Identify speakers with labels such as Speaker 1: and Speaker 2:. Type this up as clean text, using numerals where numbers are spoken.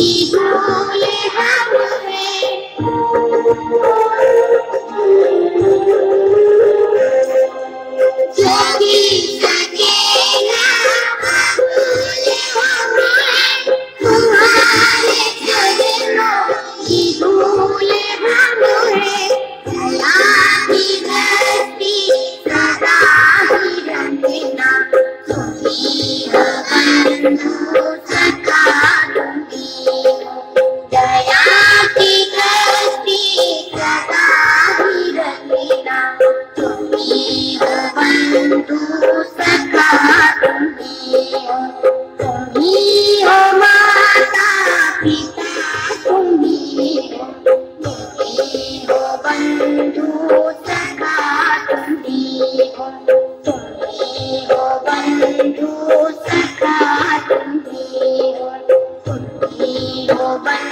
Speaker 1: भूले हम हैं। जो भी सके ना भूले हम हैं, तुम्हारे चरणों की भूले हम हैं। दया की दृष्टि सदा ही रखना, तुम्ही हो बंधु सखा तुम्ही हो। दया की दृष्टि सदा ही रखना, तुम्ही हो बंधु सखा तुम्ही हो। तुम्ही हो माता पिता तुम्ही हो, तुम्ही हो बंधु सखा तुम्ही हो। तुम्ही हो बंधु सखा तुम्ही हो, तुम्ही हो बंधु